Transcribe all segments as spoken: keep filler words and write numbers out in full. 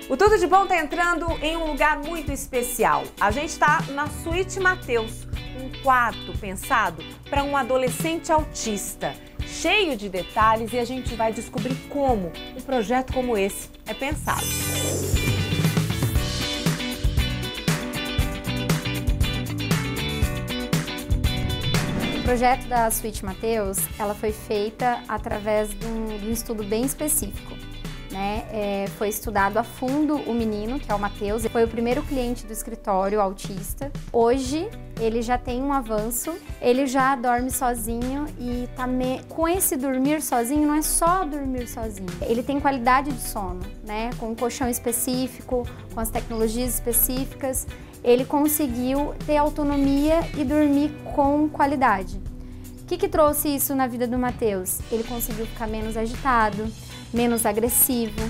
O Tudo de Bom está entrando em um lugar muito especial. A gente está na Suíte Mateus, um quarto pensado para um adolescente autista, cheio de detalhes, e a gente vai descobrir como um projeto como esse é pensado. O projeto da Suíte Mateus, ela foi feita através de um, de um estudo bem específico. Né? É, foi estudado a fundo o menino, que é o Mateus, foi o primeiro cliente do escritório autista. Hoje ele já tem um avanço, ele já dorme sozinho e tá me... com esse dormir sozinho não é só dormir sozinho, ele tem qualidade de sono, né? Com um colchão específico, com as tecnologias específicas, ele conseguiu ter autonomia e dormir com qualidade. O que que trouxe isso na vida do Mateus? Ele conseguiu ficar menos agitado, menos agressivo.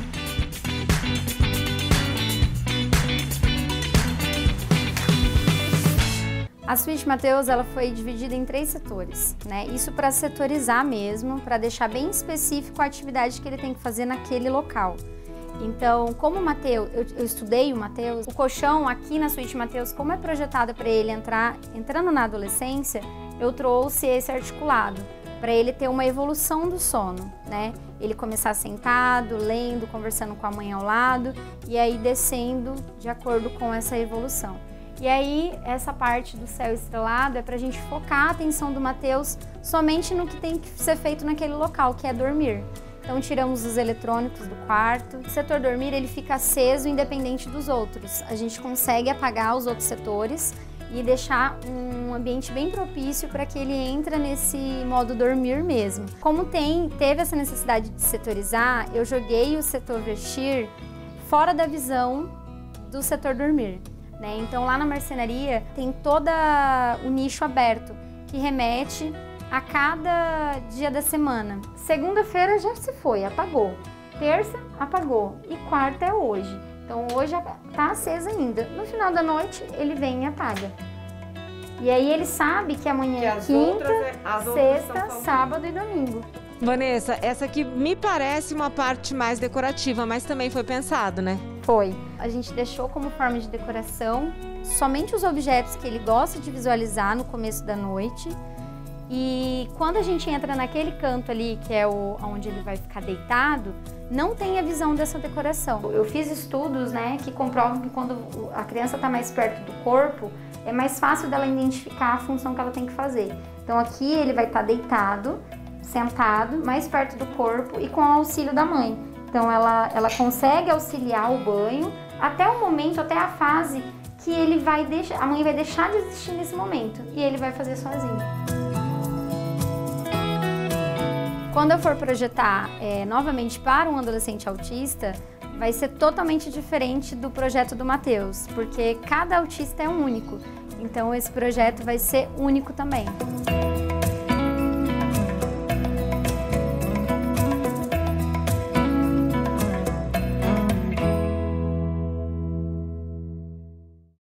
A Suíte Mateus, ela foi dividida em três setores, né? Isso para setorizar mesmo, para deixar bem específico a atividade que ele tem que fazer naquele local. Então, como o Mateus, eu, eu estudei o Mateus, o colchão aqui na Suíte Mateus, como é projetado para ele entrar, entrando na adolescência, eu trouxe esse articulado, para ele ter uma evolução do sono, né? Ele começar sentado, lendo, conversando com a mãe ao lado e aí descendo de acordo com essa evolução. E aí, essa parte do céu estrelado é para a gente focar a atenção do Mateus somente no que tem que ser feito naquele local, que é dormir. Então, tiramos os eletrônicos do quarto. O setor dormir, ele fica aceso independente dos outros. A gente consegue apagar os outros setores e deixar um ambiente bem propício para que ele entre nesse modo dormir mesmo. Como tem, teve essa necessidade de setorizar, eu joguei o setor vestir fora da visão do setor dormir, né? Então lá na marcenaria tem todo o nicho aberto, que remete a cada dia da semana. Segunda-feira já se foi, apagou. Terça, apagou. E quarta é hoje. Então hoje está acesa ainda. No final da noite ele vem e apaga. E aí ele sabe que amanhã é quinta, outras, sexta, sábado e domingo. Vanessa, essa aqui me parece uma parte mais decorativa, mas também foi pensado, né? Foi. A gente deixou como forma de decoração somente os objetos que ele gosta de visualizar no começo da noite. E quando a gente entra naquele canto ali, que é o, onde ele vai ficar deitado, não tem a visão dessa decoração. Eu fiz estudos, né, que comprovam que quando a criança está mais perto do corpo, é mais fácil dela identificar a função que ela tem que fazer. Então aqui ele vai estar deitado, sentado, mais perto do corpo e com o auxílio da mãe. Então ela, ela consegue auxiliar o banho até o momento, até a fase que ele vai deixar, a mãe vai deixar de existir nesse momento e ele vai fazer sozinho. Quando eu for projetar é, novamente para um adolescente autista, vai ser totalmente diferente do projeto do Mateus, porque cada autista é um único. Então esse projeto vai ser único também.